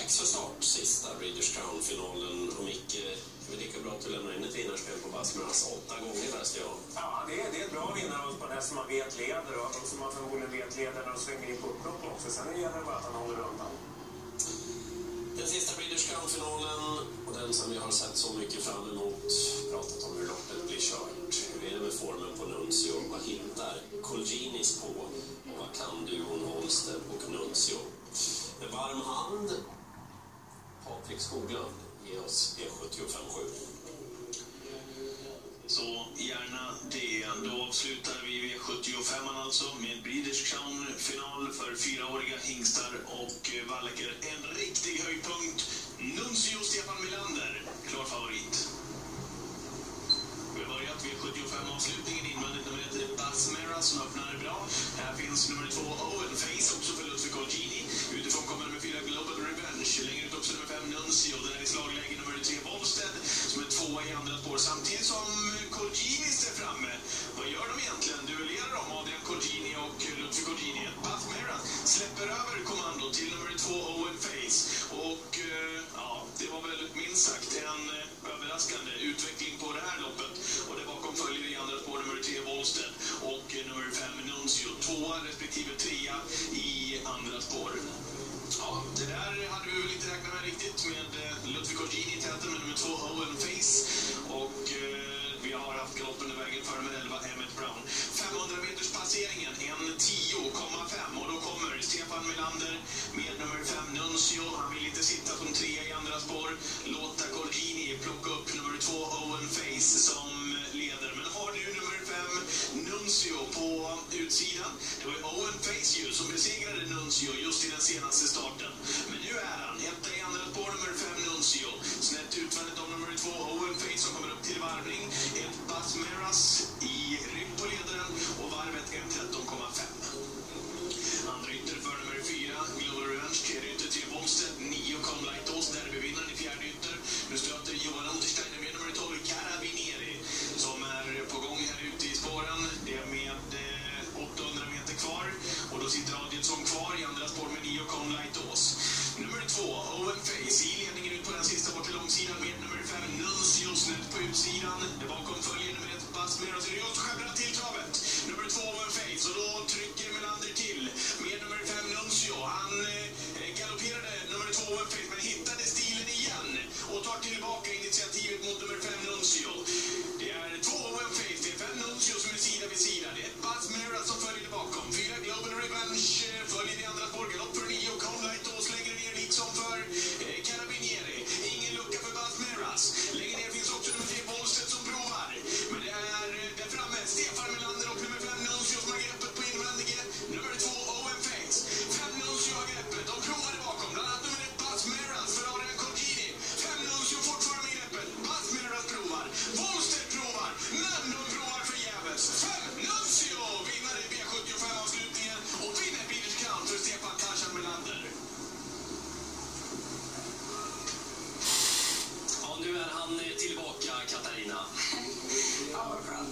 dags för start. Sista British Crown-finalen. Och Micke, det är lika bra att du lämnar in ett vinnarspel på Basmeras 8 gånger, läste jag. Ja, det är ett bra vinnare på den som man vet leder och som man förmodligen vet leder när de svänger in på upplopp också. Sen gäller det bara att han håller undan. Den sista British Crown-finalen och den som vi har sett så mycket fram emot, pratat om hur loppet blir kört. Hur är det med formen på Nuncio? Vad hittar Colginis på? Och vad kan duon Holster och Nuncio? Med varm hand, Patrik Skoglund, ge oss V75-7. Så gärna det. Då avslutar vi V75 alltså med British Crown-final för 4-åriga hingstar och Wallacker. En riktig höjdpunkt. Nuncio Stefan Melander, klar favorit. Vi har börjat V75-avslutningen. Invändigt nummer 1 Basmera som öppnar bra. Här finns nummer 2 Owen Face, också för Ludvig Colgini. Utifrån kommer nummer 4 Global Revenge. Längre ut också nummer 5 Nuncio. Den är i slagläge nummer 3 Volstead som är 2 i andra spår. Samtidigt som Colgini är framme. Vad gör de egentligen? Duellerar de Adrian Colgini och Ludvig Colgini? Basmera släpper över kommando till nummer 2 Owen Face. Och ja, det var väl minst sagt en överraskande utveckling på det här loppet. Och det bakom följer i andra spår nummer 3 Volstead och nummer 5 Nuncio. 2 respektive 3 i andra spår. Ja, det där hade vi väl inte räknat med riktigt med Ludvig Colgini i täten med nummer 2 Owen Face. Och vi har haft galoppen i vägen för med 11 Emmett Brown. 500 meters passeringen, en 10,5 och då kommer Stefan Melander med nummer 5 Nuncio. Han vill inte sitta som 3 i andra spår. Låta Colgini plocka upp nummer 2 Owen Face som leder. Men har du nummer 5 Nuncio på utsidan? Det var Owen Face ju som besegrade Nuncio just i den senaste starten. Men nu är han etta i andra spår nummer 5 Nuncio. Snett utvändigt av nummer 2 Owen Face som kommer upp till varvning. Ett Basmeras i rygg på ledaren och varvet 1.13,5. Andra ytter för nummer 4 Global Revenge. Tredje ytter till Volstead. 9 Comlightos. Derbyvinnaren i fjärde ytter. Nu stöter Johan Untersteiner med nummer 12 Carabinieri som är på gång här ute i spåren. Det är med 800 meter kvar och då sitter Adielsson kvar i andra spår med 9 Comlightos. Nummer 2 Owen Face i ledningen ut på den sista bort till långsidan med nummer 5 Nuncio snett på utsidan. Det bakom följer nummer 1 Basmera seriöst skäbblar till travet. Nummer 2 Owen Face och då trycker Melander till med nummer 5 Nuncio. Han galopperade nummer 2 Owen Face men hittade stilen igen och tar tillbaka initiativet mot nummer 5 Nuncio. Det är 2 Owen Face, det är 5 Nuncio som är sida vid sida. Det är Basmera som följer bakom. 4 Global Revenge följer i andra spår. Galopp för 9 Comlightos längre ner liksom för Carabinieri. Ingen lucka för Basmeras. Längre ner finns också nummer 3 Volstead som provar. Men det är där framme Stefan Melander och nummer 5 Nuncio som har greppet på invändige. Nummer 2 Owen Face. 5 Nuncio har greppet. De provade bakom. Bland annat nummer 1 Basmeras för Adrian Colgini. 5 Nuncio fortfarande med greppet. Basmeras provar. Volstead provar. Men de provar förgäves. 5 Nuncio vinner i V75-avslutningen och vinner British Crown för Stefan Tarzan Melander. Ja, nu är han tillbaka, Katarina. Ja, vad skönt.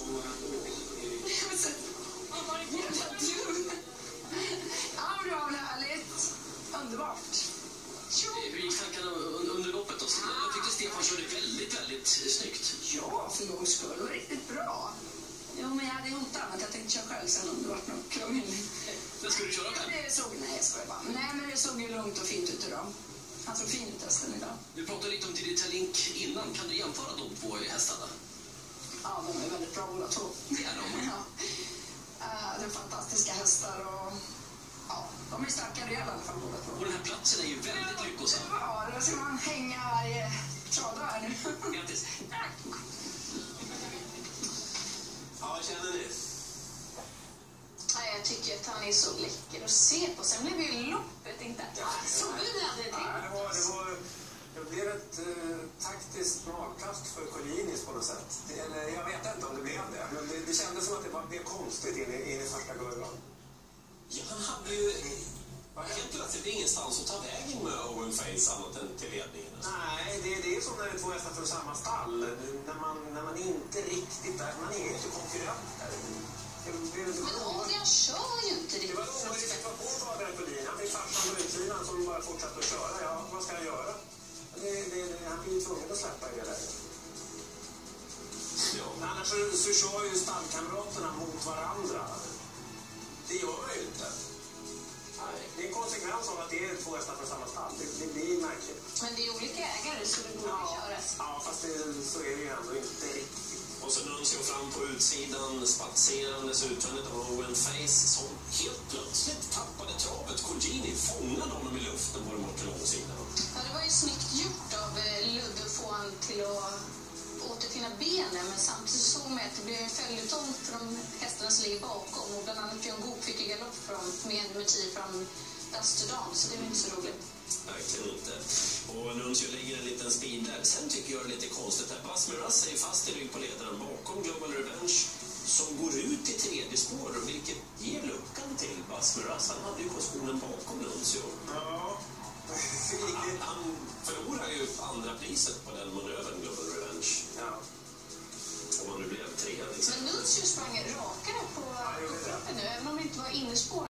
Vad jävla du. Ja, det var härligt. Underbart. Hur gick tankarna under loppet då? Jag tyckte Stefan körde väldigt snyggt. Ja, för någon skull. Det var riktigt bra. Jo, men jag hade ju inte annat. Jag tänkte köra själv sen om det var någon krångel. Men ska du köra själv? Nej, jag skojar bara. Nej, men det såg ju lugnt och fint ut idag. Han såg fin ut hästen idag. Du pratade lite om Digitalink innan. Kan du jämföra de 2 hästarna? Ja, de är väldigt bra båda 2. Det är de. Ja. Det är fantastiska hästar och ja, de är starka rejäla i alla fall båda 2. Och den här platsen är ju väldigt lyckosam. Ja, då ska man hänga varje tråd här nu. Grattis. Tack. Ja, vad känner ni? Jag tycker att han är så läcker att se på. Sen blev ju loppet inte så vi hade tänkt. Det blev ett taktiskt magplast för Colginis på något sätt. Eller jag vet inte om det blev det. Men det kändes som att det blev konstigt in i första kurvan. Ja, han hade ju helt plötsligt ingenstans att ta vägen med Owen Face annat än till ledningen. Nej, det är som när det är 2 hästar från samma stall. När man inte riktigt där, man är ju inte konkurrenter. Men Adrian kör ju inte det. Det var en omöjlig situation för Adrian Colgini. Han fick farsan på utsidan som bara fortsatte att köra. Ja, så kör ju stallkamraterna mot varandra. Det gör man ju inte. Nej. Det är en konsekvens av att det är två hästar från samma stall. Det blir märkligt. Men det är olika ägare så det borde köras. Ja, fast så är det ju ändå inte riktigt. Och så Nuncio fram på utsidan, spatserandes utvändigt av Owen Face som helt plötsligt tappade travet. Colgjini fångade honom i luften på den bortre långsidan. Ja, det var ju snyggt gjort av Ludde att få han till att återfinna benen, men samtidigt så med att det blev en följetong för de hästarna som ligger bakom, och bland annat Björn Goop fick ju galopp med 10 fram Dasterdam, så det är inte så roligt. Verkligen inte. Och Nuncio lägger en liten speed där. Sen tycker jag det är lite konstigt att Bas Miraz är fast i rygg på ledaren bakom Global Revenge som går ut i tredje spår, vilket ger luckan till Bas Miraz. Han hade ju positionen bakom Nuncio. Ja. Han förlorar ju andra priset på den manövern, Global Revenge. Ja. Om han nu blev 3. Men Nuncio sprang rakare på upploppet nu, även om det inte var innerspår.